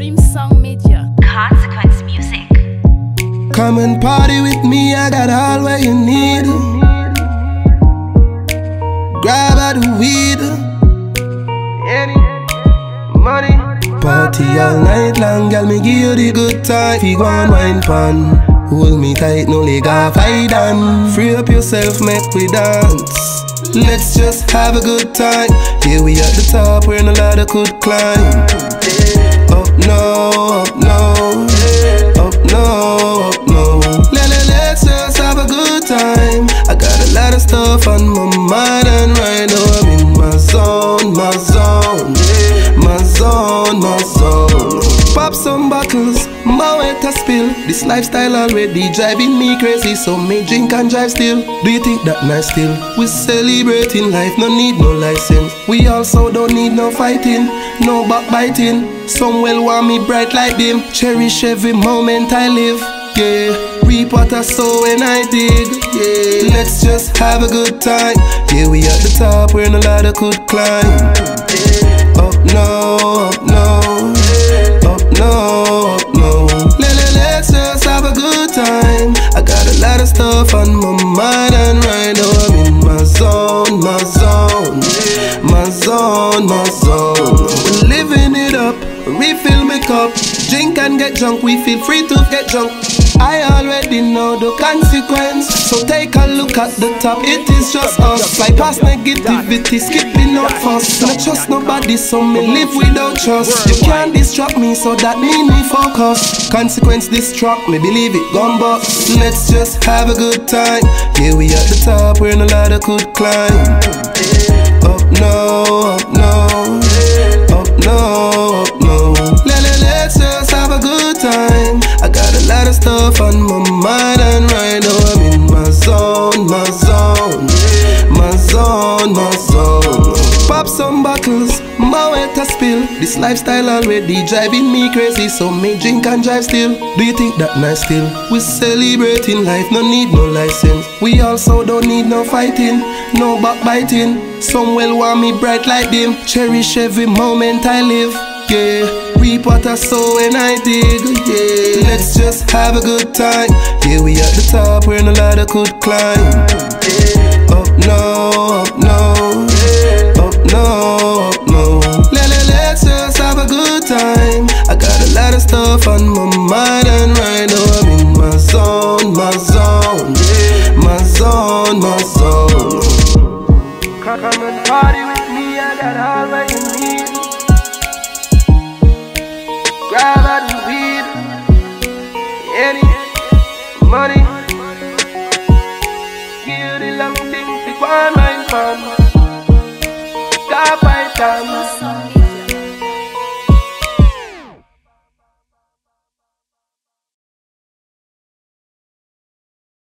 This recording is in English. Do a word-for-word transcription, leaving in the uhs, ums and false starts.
Dream Song Media. Consequence Music. Come and party with me, I got all what you need. Grab out the weed, any money. Party all night long, girl, me give you the good time. If you go and wine pan, hold me tight, no leg off, I done. Free up yourself, make we dance. Let's just have a good time. Yeah, we at the top, where no ladder could climb. Up no, up no, up no, up no. Let, let, let's just have a good time. I got a lot of stuff on my mind, and right now I'm in my zone, my zone, my zone, my zone. Pop some bottles, my way to spill. This lifestyle already driving me crazy, so me drink and drive still. Do you think that nice still? We celebrating life, no need no license. We also don't need no fighting, no backbiting. Some will want me bright like them. Cherish every moment I live, yeah. Reap what I sow and I dig, yeah. Let's just have a good time. Yeah, we at the top where no ladder could climb. Up no, up no, up no, up no. Let, let, let's just have a good time. I got a lot of stuff on my mind, and right now I'm in my zone, my zone, my zone, my zone. We're living it up, refill my cup. Drink and get drunk, we feel free to get drunk. I already know the consequence, so take a look at the top. It is just us. Fly past negativity, skipping out fast. Not trust nobody, so me live without trust. You can't distract me, so that mean me focus. Consequence distract me, believe it, gone bust. Let's just have a good time. Yeah, we at the top where no ladder could climb. Up no, up no, up no, up no. Let, let, let's just have a good time. I got a lot of stuff on my mind, and right now I'm in my zone, my zone, my zone, my zone. Pop some bottles, my way to spill. This lifestyle already driving me crazy, so me drink and drive still. Do you think that nice still? We celebrating life, no need no license. We also don't need no fighting, no backbiting. Some will want me bright like them. Cherish every moment I live, yeah. Reap what I sow and I dig, yeah. Let's just have a good time. Yeah, we at the top where no ladder could climb. Up no, up no, up no, up no. Let, let, let's just have a good time. I got a lot of stuff on my mind, and right now I'm in my zone, my zone, my zone, my zone. Come and party with me, I got all what you need. Grab out the weed, any money. Give you the long thing, pick one mind fun. Got fight time.